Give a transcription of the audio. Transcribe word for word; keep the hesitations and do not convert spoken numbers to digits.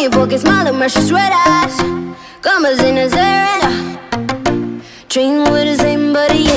porque smile and rush ruedas. Como sin hacer. Train with the same buddy.